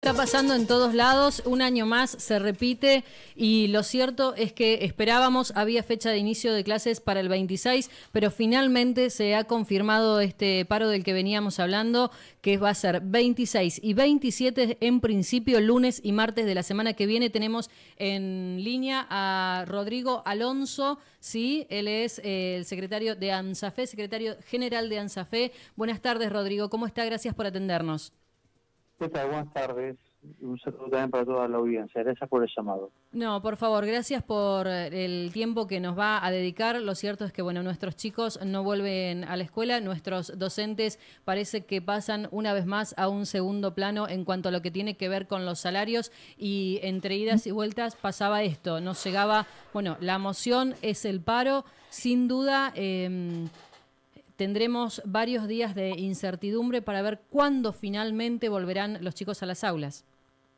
Está pasando en todos lados, un año más se repite y lo cierto es que esperábamos, había fecha de inicio de clases para el 26, pero finalmente se ha confirmado este paro del que veníamos hablando, que va a ser 26 y 27 en principio, lunes y martes de la semana que viene. Tenemos en línea a Rodrigo Alonso, sí, él es el secretario de ANSAFE, secretario general de ANSAFE. Buenas tardes, Rodrigo, ¿cómo está? Gracias por atendernos. ¿Qué tal? Buenas tardes. Un saludo también para toda la audiencia. Gracias por el llamado. No, por favor, gracias por el tiempo que nos va a dedicar. Lo cierto es que, bueno, nuestros chicos no vuelven a la escuela, nuestros docentes parece que pasan una vez más a un segundo plano en cuanto a lo que tiene que ver con los salarios, y entre idas y vueltas pasaba esto, nos llegaba, bueno, la moción es el paro, sin duda. Tendremos varios días de incertidumbre para ver cuándo finalmente volverán los chicos a las aulas.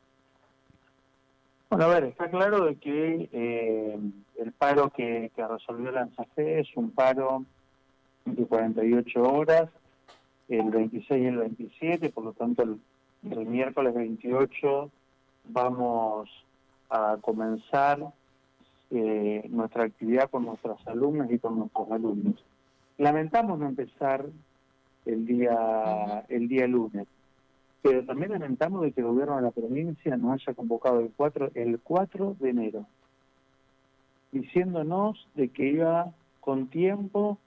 Bueno, a ver, está claro de que el paro que resolvió la ANSAFE es un paro de 48 horas, el 26 y el 27, por lo tanto el miércoles 28 vamos a comenzar nuestra actividad con nuestras alumnas y con nuestros alumnos. Lamentamos no empezar el día lunes, pero también lamentamos de que el gobierno de la provincia nos haya convocado el 4 de enero, diciéndonos de que iba con tiempo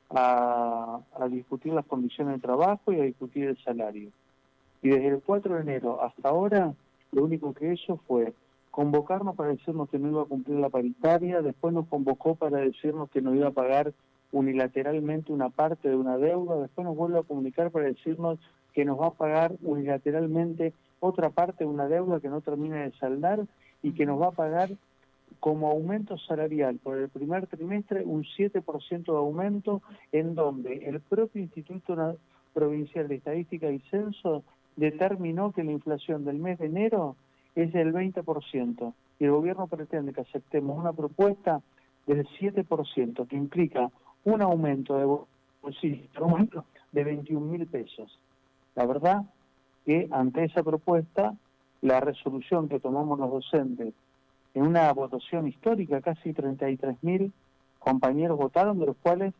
a discutir las condiciones de trabajo y a discutir el salario. Y desde el 4 de enero hasta ahora, lo único que hizo fue convocarnos para decirnos que no iba a cumplir la paritaria, después nos convocó para decirnos que nos iba a pagar unilateralmente una parte de una deuda, después nos vuelve a comunicar para decirnos que nos va a pagar unilateralmente otra parte de una deuda que no termina de saldar y que nos va a pagar como aumento salarial por el primer trimestre un 7% de aumento, en donde el propio Instituto Provincial de Estadística y Censo determinó que la inflación del mes de enero es del 20%, y el gobierno pretende que aceptemos una propuesta del 7%, que implica un aumento de bolsillo de 21.000 pesos. La verdad que ante esa propuesta, la resolución que tomamos los docentes en una votación histórica, casi 33.000 compañeros votaron, de los cuales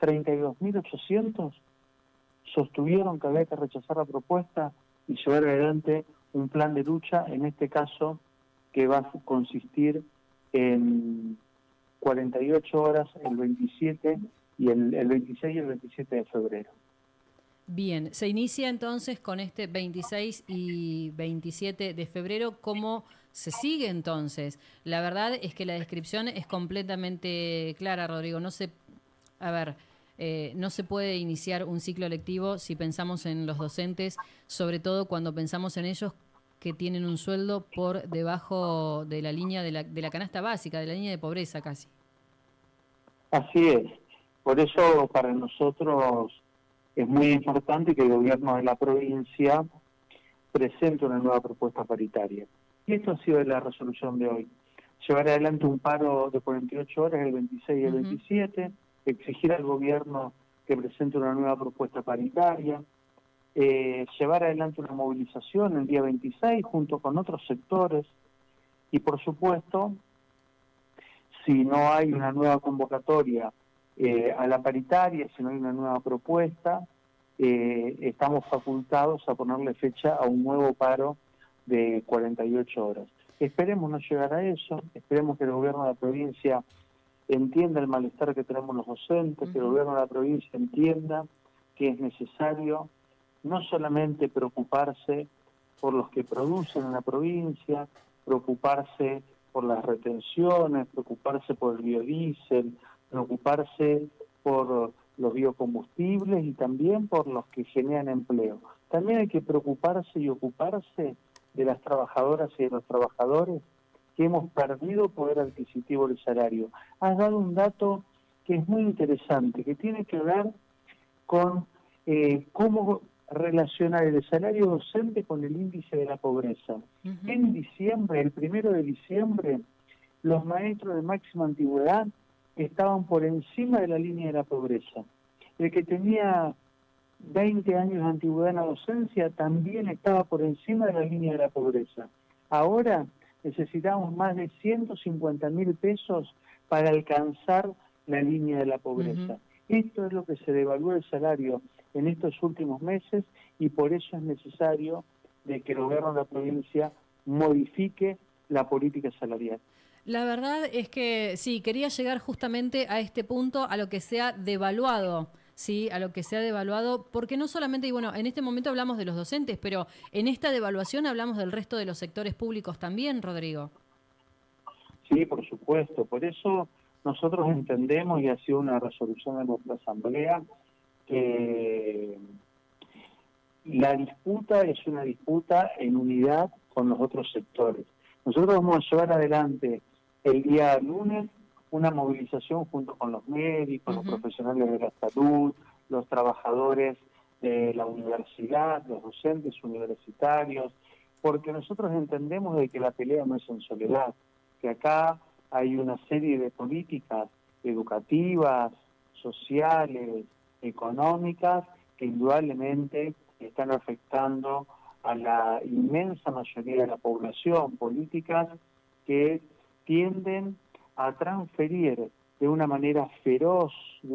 32.800 sostuvieron que había que rechazar la propuesta y llevar adelante un plan de lucha, en este caso, que va a consistir en 48 horas el 27 y el 26 y el 27 de febrero. Bien, se inicia entonces con este 26 y 27 de febrero. ¿Cómo se sigue entonces? La verdad es que la descripción es completamente clara, Rodrigo. No se puede iniciar un ciclo lectivo si pensamos en los docentes, sobre todo cuando pensamos en ellos que tienen un sueldo por debajo de la línea de la canasta básica, de la línea de pobreza casi. Así es. Por eso para nosotros es muy importante que el gobierno de la provincia presente una nueva propuesta paritaria. Y esto ha sido la resolución de hoy. Llevar adelante un paro de 48 horas el 26 y el 27, exigir al gobierno que presente una nueva propuesta paritaria, llevar adelante una movilización el día 26 junto con otros sectores, y por supuesto, si no hay una nueva convocatoria a la paritaria, si no hay una nueva propuesta, estamos facultados a ponerle fecha a un nuevo paro de 48 horas. Esperemos no llegar a eso, esperemos que el gobierno de la provincia entienda el malestar que tenemos los docentes, que el gobierno de la provincia entienda que es necesario no solamente preocuparse por los que producen en la provincia, preocuparse por las retenciones, preocuparse por el biodiesel, preocuparse por los biocombustibles y también por los que generan empleo. También hay que preocuparse y ocuparse de las trabajadoras y de los trabajadores que hemos perdido poder adquisitivo del salario. Has dado un dato que es muy interesante, que tiene que ver con cómo relacionar el salario docente con el índice de la pobreza. En diciembre, el 1 de diciembre, los maestros de máxima antigüedad estaban por encima de la línea de la pobreza. El que tenía 20 años de antigüedad en la docencia, también estaba por encima de la línea de la pobreza. Ahora necesitamos más de 150.000 pesos para alcanzar la línea de la pobreza. Esto es lo que se devaluó el salario en estos últimos meses y por eso es necesario de que el gobierno de la provincia modifique la política salarial. La verdad es que sí, quería llegar justamente a este punto, a lo que se ha devaluado, sí, a lo que se ha devaluado, porque no solamente, y bueno, en este momento hablamos de los docentes, pero en esta devaluación hablamos del resto de los sectores públicos también, Rodrigo. Sí, por supuesto, por eso nosotros entendemos, y ha sido una resolución de nuestra asamblea, que la disputa es una disputa en unidad con los otros sectores. Nosotros vamos a llevar adelante el día lunes una movilización junto con los médicos, los profesionales de la salud, los trabajadores de la universidad, los docentes universitarios, porque nosotros entendemos de que la pelea no es en soledad, que acá hay una serie de políticas educativas, sociales, económicas, que indudablemente están afectando a la inmensa mayoría de la población, políticas que tienden a transferir de una manera feroz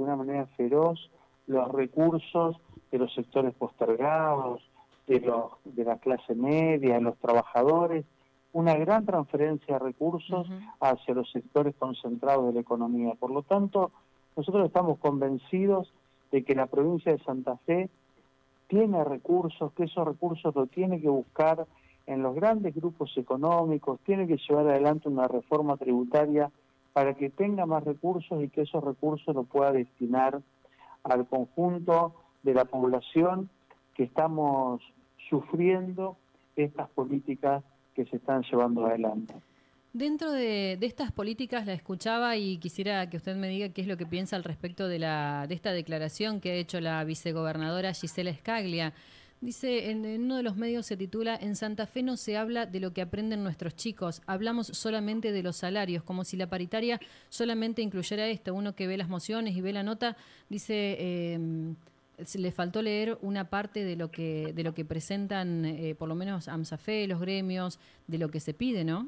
los recursos de los sectores postergados, de la clase media, de los trabajadores, una gran transferencia de recursos hacia los sectores concentrados de la economía. Por lo tanto, nosotros estamos convencidos de que la provincia de Santa Fe tiene recursos, que esos recursos lo tiene que buscar en los grandes grupos económicos, tiene que llevar adelante una reforma tributaria para que tenga más recursos y que esos recursos los pueda destinar al conjunto de la población que estamos sufriendo estas políticas que se están llevando adelante. Dentro de estas políticas la escuchaba y quisiera que usted me diga qué es lo que piensa al respecto de esta declaración que ha hecho la vicegobernadora Gisela Scaglia. Dice, en uno de los medios se titula: en Santa Fe no se habla de lo que aprenden nuestros chicos, hablamos solamente de los salarios, como si la paritaria solamente incluyera esto. Uno que ve las mociones y ve la nota, dice, le faltó leer una parte de lo que presentan, por lo menos AMSAFE, los gremios, de lo que se pide, ¿no?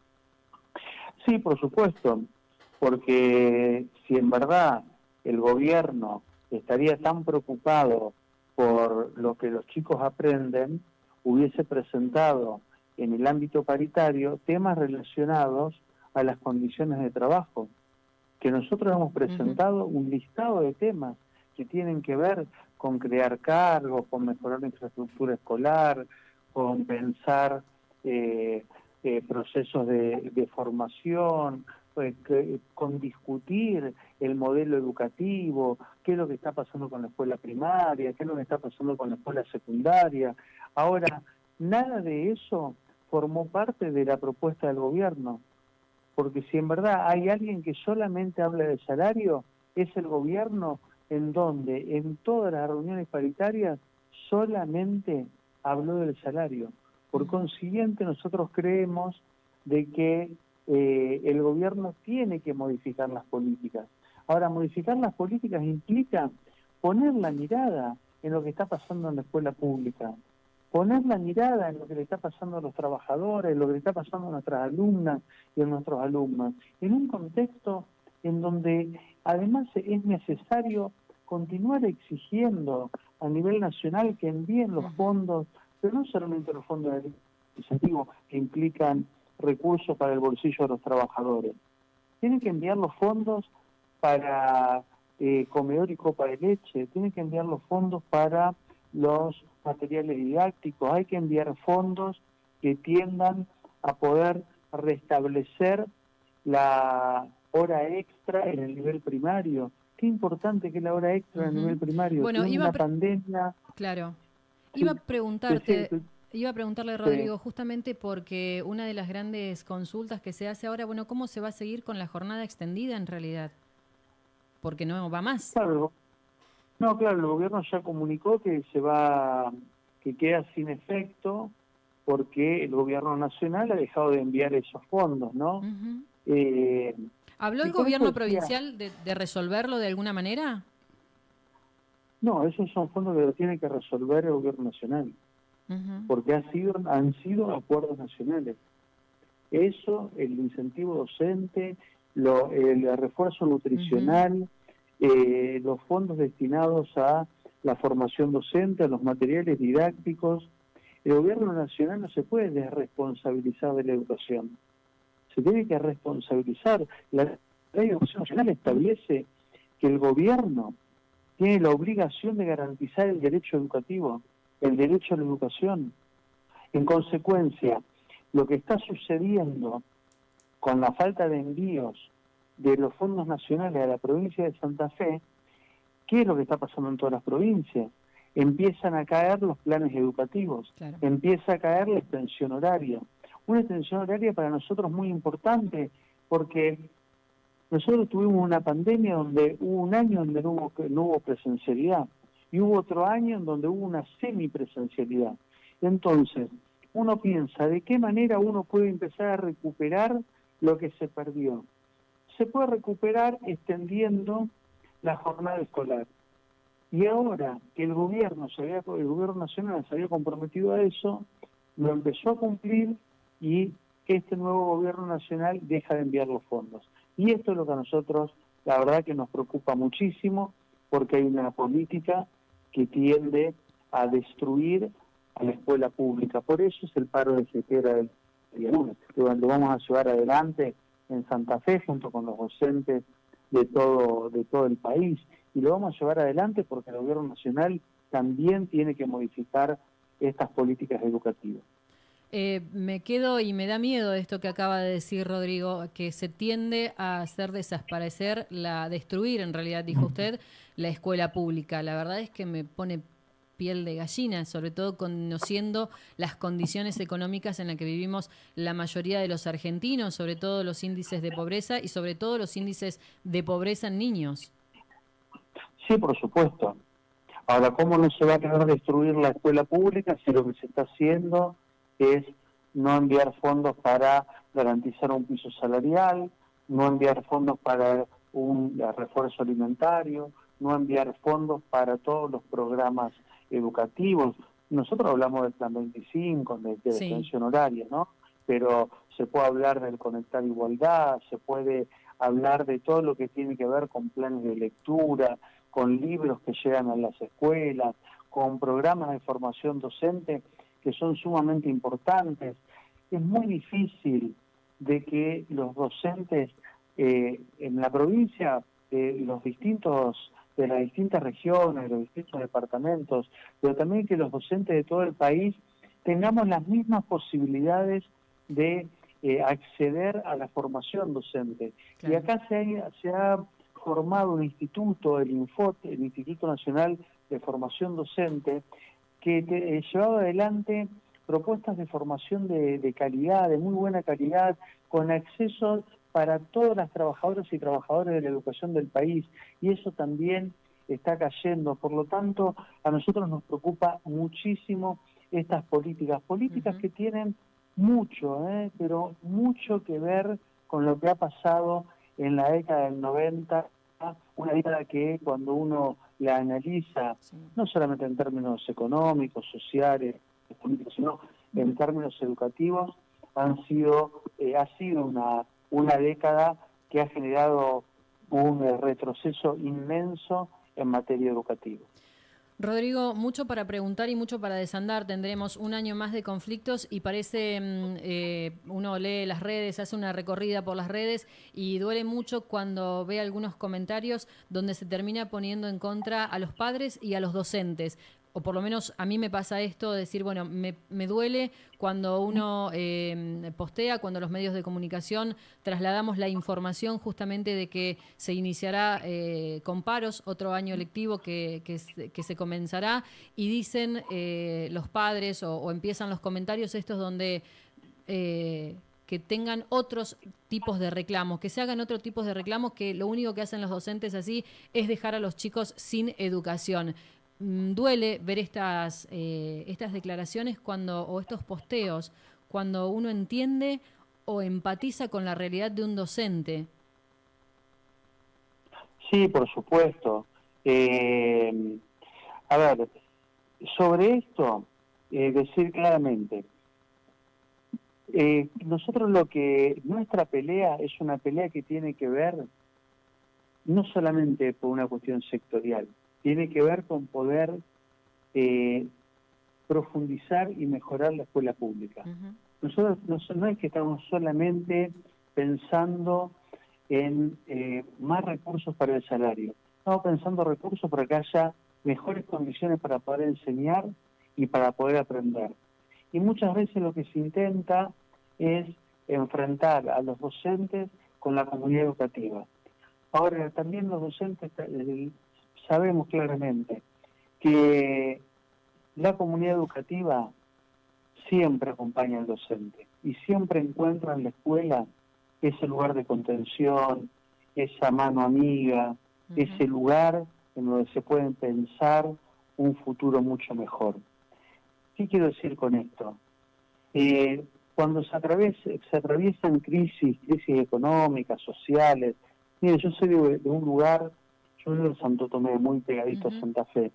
Sí, por supuesto, porque si en verdad el gobierno estaría tan preocupado por lo que los chicos aprenden, hubiese presentado en el ámbito paritario temas relacionados a las condiciones de trabajo, que nosotros hemos presentado un listado de temas que tienen que ver con crear cargos, con mejorar la infraestructura escolar, con pensar procesos de formación, con discutir el modelo educativo, qué es lo que está pasando con la escuela primaria, qué es lo que está pasando con la escuela secundaria. Ahora, nada de eso formó parte de la propuesta del gobierno, porque si en verdad hay alguien que solamente habla de salario, es el gobierno, en donde en todas las reuniones paritarias solamente habló del salario. Por consiguiente, nosotros creemos de que el gobierno tiene que modificar las políticas. Ahora, modificar las políticas implica poner la mirada en lo que está pasando en la escuela pública, poner la mirada en lo que le está pasando a los trabajadores, en lo que le está pasando a nuestras alumnas y a nuestros alumnos, en un contexto en donde además es necesario continuar exigiendo a nivel nacional que envíen los fondos, pero no solamente los fondos de incentivo que implican recursos para el bolsillo de los trabajadores. Tienen que enviar los fondos para comedor y copa de leche, tienen que enviar los fondos para los materiales didácticos, hay que enviar fondos que tiendan a poder restablecer la hora extra en el nivel primario. Qué importante que es la hora extra en el nivel primario. Bueno, tiene una pandemia. Claro. Sí, Iba a preguntarle, Rodrigo, justamente porque una de las grandes consultas que se hace ahora, bueno, ¿cómo se va a seguir con la jornada extendida en realidad? Porque no va más. Claro, no, claro, el gobierno ya comunicó que que queda sin efecto porque el gobierno nacional ha dejado de enviar esos fondos, ¿no? ¿Habló el gobierno provincial de resolverlo de alguna manera? No, esos son fondos que lo tiene que resolver el gobierno nacional, porque han sido acuerdos nacionales. Eso, el incentivo docente, el refuerzo nutricional, los fondos destinados a la formación docente, a los materiales didácticos. El gobierno nacional no se puede desresponsabilizar de la educación. Se tiene que responsabilizar. La ley de educación nacional establece que el gobierno tiene la obligación de garantizar el derecho educativo, el derecho a la educación. En consecuencia, lo que está sucediendo con la falta de envíos de los fondos nacionales a la provincia de Santa Fe, ¿qué es lo que está pasando en todas las provincias? Empiezan a caer los planes educativos, claro. Empieza a caer la extensión horaria. Una extensión horaria para nosotros muy importante, porque nosotros tuvimos una pandemia donde hubo un año donde no hubo presencialidad, y hubo otro año en donde hubo una semipresencialidad. Entonces, uno piensa, ¿de qué manera uno puede empezar a recuperar lo que se perdió? Se puede recuperar extendiendo la jornada escolar. Y ahora que el gobierno nacional se había comprometido a eso, lo empezó a cumplir y este nuevo gobierno nacional deja de enviar los fondos. Y esto es lo que a nosotros, la verdad que nos preocupa muchísimo, porque hay una política que tiende a destruir a la escuela pública. Por eso es el paro de sequera del día lunes, que lo vamos a llevar adelante en Santa Fe junto con los docentes de todo el país. Y lo vamos a llevar adelante porque el gobierno nacional también tiene que modificar estas políticas educativas. Me quedo y me da miedo esto que acaba de decir Rodrigo, que se tiende a hacer desaparecer, destruir en realidad, dijo usted, la escuela pública. La verdad es que me pone piel de gallina, sobre todo conociendo las condiciones económicas en las que vivimos la mayoría de los argentinos, sobre todo los índices de pobreza y sobre todo los índices de pobreza en niños. Sí, por supuesto. Ahora, ¿cómo no se va a querer destruir la escuela pública si lo que se está haciendo es no enviar fondos para garantizar un piso salarial, no enviar fondos para un refuerzo alimentario, no enviar fondos para todos los programas educativos? Nosotros hablamos del Plan 25, de la extensión horaria, ¿no? Pero se puede hablar del Conectar Igualdad, se puede hablar de todo lo que tiene que ver con planes de lectura, con libros que llegan a las escuelas, con programas de formación docente que son sumamente importantes. Es muy difícil de que los docentes en la provincia, de las distintas regiones, de los distintos departamentos, pero también que los docentes de todo el país tengamos las mismas posibilidades de acceder a la formación docente. Claro. Y acá se ha formado un instituto, el INFOT, el Instituto Nacional de Formación Docente, que llevaba adelante propuestas de formación de calidad, de muy buena calidad, con acceso para todas las trabajadoras y trabajadores de la educación del país, y eso también está cayendo. Por lo tanto, a nosotros nos preocupa muchísimo estas políticas que tienen mucho, pero mucho que ver con lo que ha pasado en la década del 90, una década que cuando uno la analiza, no solamente en términos económicos, sociales, políticos, sino en términos educativos, ha sido una década que ha generado un retroceso inmenso en materia educativa. Rodrigo, mucho para preguntar y mucho para desandar. Tendremos un año más de conflictos y parece, uno lee las redes, hace una recorrida por las redes y duele mucho cuando ve algunos comentarios donde se termina poniendo en contra a los padres y a los docentes. O por lo menos a mí me pasa esto de decir, bueno, me duele cuando uno postea, cuando los medios de comunicación trasladamos la información justamente de que se iniciará con paros, otro año lectivo que se comenzará, y dicen los padres o empiezan los comentarios estos donde que tengan otros tipos de reclamos, que se hagan otros tipos de reclamos, que lo único que hacen los docentes así es dejar a los chicos sin educación. Duele ver estas declaraciones o estos posteos cuando uno entiende o empatiza con la realidad de un docente. Sí, por supuesto. A ver, sobre esto, decir claramente, nosotros nuestra pelea es una pelea que tiene que ver no solamente por una cuestión sectorial, tiene que ver con poder profundizar y mejorar la escuela pública. Nosotros no es que estamos solamente pensando en más recursos para el salario, estamos pensando recursos para que haya mejores condiciones para poder enseñar y para poder aprender. Y muchas veces lo que se intenta es enfrentar a los docentes con la comunidad educativa. Ahora, también los docentes sabemos claramente que la comunidad educativa siempre acompaña al docente y siempre encuentra en la escuela ese lugar de contención, esa mano amiga, ese lugar en donde se pueden pensar un futuro mucho mejor. ¿Qué quiero decir con esto? Cuando se atraviesan crisis económicas, sociales. Mire, yo soy de un lugar, yo vivo en Santo Tomé, muy pegadito a Santa Fe.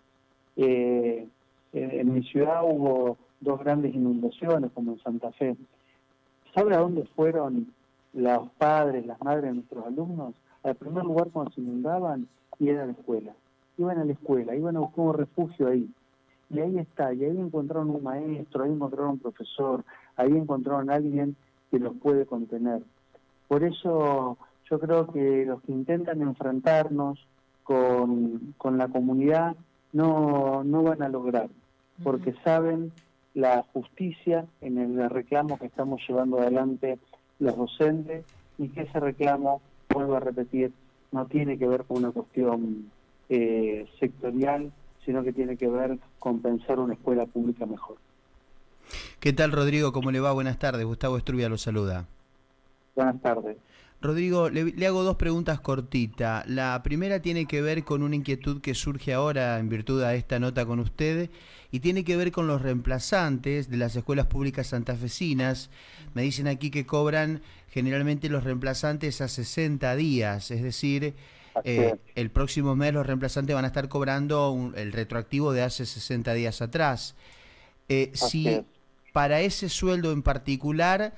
En mi ciudad hubo 2 grandes inundaciones, como en Santa Fe. ¿Sabe a dónde fueron los padres, las madres de nuestros alumnos? Al primer lugar cuando se inundaban, y era la escuela. Iban a la escuela, iban a buscar un refugio ahí. Y ahí está, y ahí encontraron un maestro, ahí encontraron un profesor, ahí encontraron a alguien que los puede contener. Por eso yo creo que los que intentan enfrentarnos con la comunidad no van a lograr, porque saben la justicia en el reclamo que estamos llevando adelante los docentes, y que ese reclamo, vuelvo a repetir, no tiene que ver con una cuestión sectorial, sino que tiene que ver con pensar una escuela pública mejor. ¿Qué tal, Rodrigo? ¿Cómo le va? Buenas tardes. Gustavo Estrubia lo saluda. Buenas tardes. Rodrigo, le hago 2 preguntas cortitas. La primera tiene que ver con una inquietud que surge ahora en virtud de esta nota con usted, y tiene que ver con los reemplazantes de las escuelas públicas santafesinas. Me dicen aquí que cobran generalmente los reemplazantes a 60 días, es decir, el próximo mes los reemplazantes van a estar cobrando el retroactivo de hace 60 días atrás. Si para ese sueldo en particular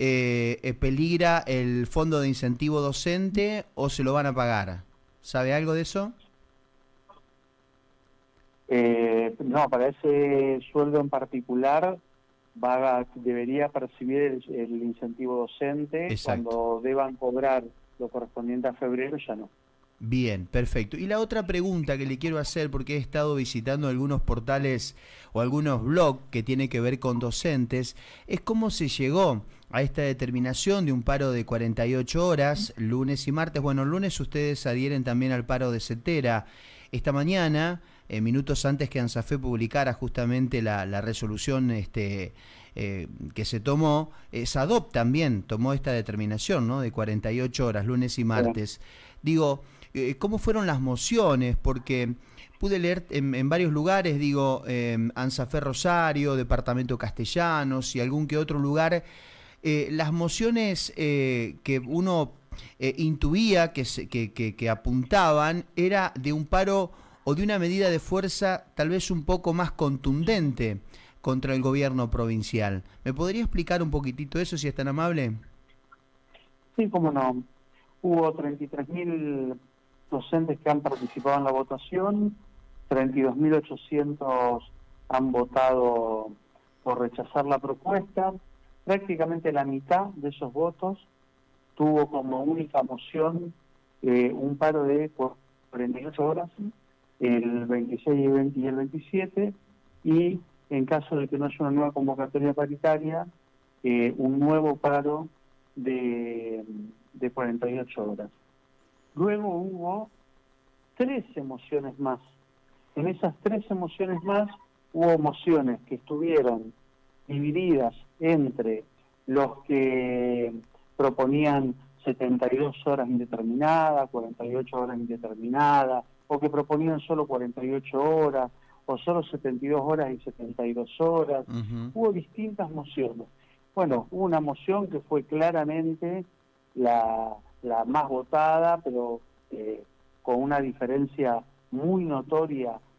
peligra el fondo de incentivo docente, o se lo van a pagar. ¿Sabe algo de eso? No, para ese sueldo en particular debería percibir el incentivo docente. Exacto. Cuando deban cobrar lo correspondiente a febrero, ya no. Bien, perfecto. Y la otra pregunta que le quiero hacer, porque he estado visitando algunos portales o algunos blogs que tienen que ver con docentes, es cómo se llegó a esta determinación de un paro de 48 horas, lunes y martes. Bueno, el lunes ustedes adhieren también al paro de Cetera. Esta mañana, minutos antes que ANSAFE publicara justamente la resolución que se tomó, SADOP también tomó esta determinación, ¿no?, de 48 horas, lunes y martes. Digo, ¿cómo fueron las mociones? Porque pude leer en varios lugares, digo, ANSAFE Rosario, Departamento Castellanos y algún que otro lugar, las mociones que uno intuía que apuntaban era de un paro o de una medida de fuerza tal vez un poco más contundente contra el gobierno provincial. ¿Me podría explicar un poquitito eso, si es tan amable? Sí, cómo no. Hubo 33.000 docentes que han participado en la votación, 32.800 han votado por rechazar la propuesta. Prácticamente la mitad de esos votos tuvo como única moción un paro de 48 horas, el 26 y el 27, y en caso de que no haya una nueva convocatoria paritaria, un nuevo paro de 48 horas. Luego hubo 13 mociones más. En esas 13 mociones más hubo mociones que estuvieron divididas entre los que proponían 72 horas indeterminadas, 48 horas indeterminadas, o que proponían solo 48 horas, o solo 72 horas y 72 horas. Hubo distintas mociones. Bueno, hubo una moción que fue claramente la más votada, pero con una diferencia muy notoria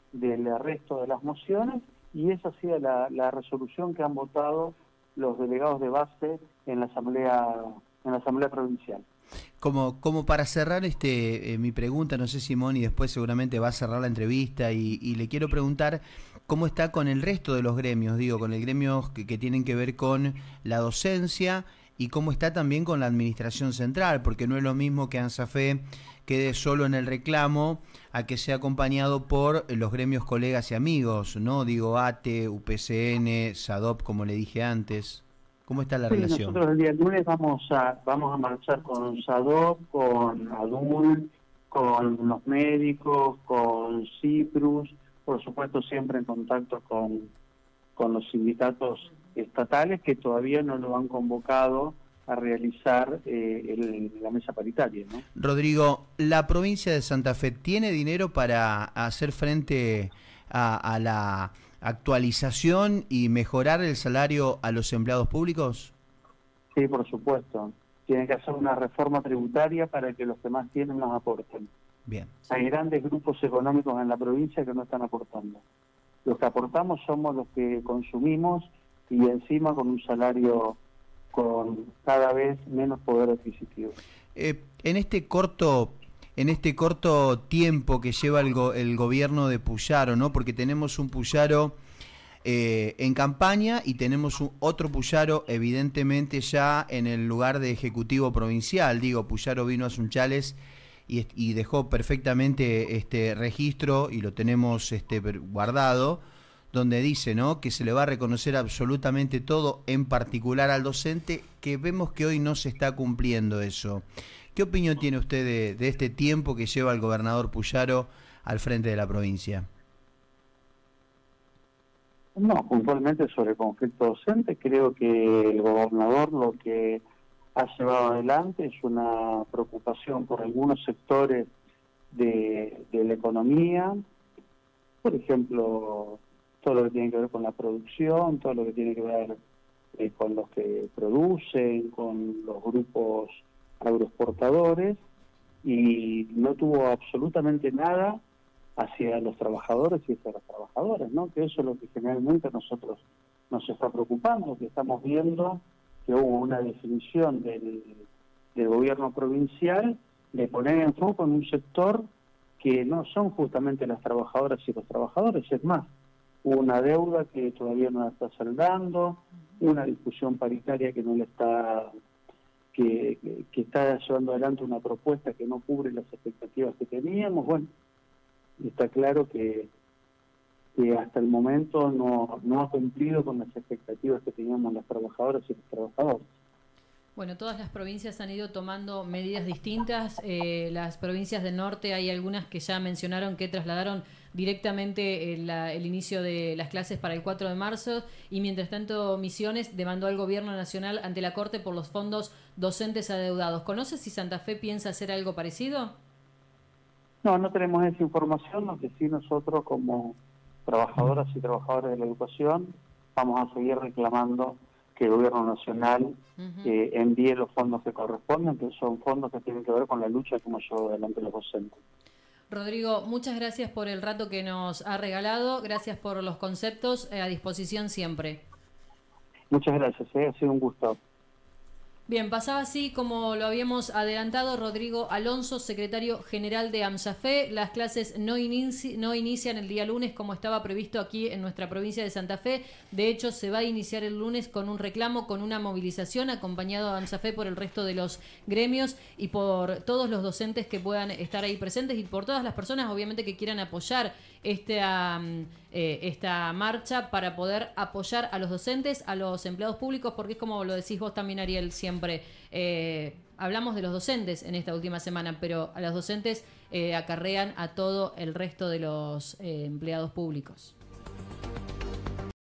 del resto de las mociones, y esa ha sido la resolución que han votado los delegados de base en la asamblea provincial. Como para cerrar mi pregunta, no sé, Simón, y después seguramente va a cerrar la entrevista, y le quiero preguntar cómo está con el resto de los gremios, digo, con el gremio que tienen que ver con la docencia, y cómo está también con la administración central, porque no es lo mismo que ANSAFE quede solo en el reclamo a que sea acompañado por los gremios colegas y amigos, ¿no? Digo, ATE, UPCN, SADOP, como le dije antes. ¿Cómo está la relación? Nosotros el día lunes vamos a marchar con SADOP, con ADUL, con los médicos, con CIPRUS, por supuesto siempre en contacto con los sindicatos estatales que todavía no lo han convocado a realizar la mesa paritaria, ¿no? Rodrigo, ¿la provincia de Santa Fe tiene dinero para hacer frente a la actualización y mejorar el salario a los empleados públicos? Sí, por supuesto. Tienen que hacer una reforma tributaria para que los que más tienen nos aporten. Bien. Hay grandes grupos económicos en la provincia que no están aportando. Los que aportamos somos los que consumimos, y encima con un salario con cada vez menos poder adquisitivo. En este corto tiempo que lleva el gobierno de Puyaro, ¿no? Porque tenemos un Puyaro en campaña y tenemos otro Puyaro evidentemente ya en el lugar de ejecutivo provincial. Digo, Puyaro vino a Sunchales y dejó perfectamente este registro, y lo tenemos guardado, donde dice, ¿no?, que se le va a reconocer absolutamente todo, en particular al docente, que vemos que hoy no se está cumpliendo eso. ¿Qué opinión tiene usted de este tiempo que lleva el gobernador Puyaro al frente de la provincia? No, puntualmente sobre el conflicto docente, creo que el gobernador lo que ha llevado adelante es una preocupación por algunos sectores de la economía, por ejemplo, todo lo que tiene que ver con la producción, todo lo que tiene que ver con los que producen, con los grupos agroexportadores, y no tuvo absolutamente nada hacia los trabajadores y hacia las trabajadoras, ¿no? Que eso es lo que generalmente a nosotros nos está preocupando, que estamos viendo que hubo una definición del gobierno provincial de poner en foco en un sector que no son justamente las trabajadoras y los trabajadores. Es más, hubo una deuda que todavía no la está saldando, una discusión paritaria que no le está, que está llevando adelante una propuesta que no cubre las expectativas que teníamos. Bueno, está claro que hasta el momento no ha cumplido con las expectativas que teníamos las trabajadoras y los trabajadores. Bueno, todas las provincias han ido tomando medidas distintas. Las provincias del norte, hay algunas que ya mencionaron que trasladaron directamente el inicio de las clases para el 4 de marzo, y mientras tanto Misiones demandó al gobierno nacional ante la Corte por los fondos docentes adeudados. ¿Conoces si Santa Fe piensa hacer algo parecido? No tenemos esa información. Lo que sí, nosotros como trabajadoras y trabajadores de la educación vamos a seguir reclamando que el gobierno nacional envíe los fondos que corresponden, que son fondos que tienen que ver con la lucha que hemos llevado adelante los docentes. Rodrigo, muchas gracias por el rato que nos ha regalado, gracias por los conceptos, a disposición siempre. Muchas gracias, ha sido un gusto. Bien, pasaba así como lo habíamos adelantado Rodrigo Alonso, secretario general de AMSAFE. Las clases no inician el día lunes como estaba previsto aquí en nuestra provincia de Santa Fe. De hecho, se va a iniciar el lunes con un reclamo, con una movilización, acompañado a AMSAFE por el resto de los gremios y por todos los docentes que puedan estar ahí presentes, y por todas las personas, obviamente, que quieran apoyar esta marcha para poder apoyar a los docentes, a los empleados públicos, porque es como lo decís vos también, Ariel, siempre hablamos de los docentes en esta última semana, pero a los docentes acarrean a todo el resto de los empleados públicos.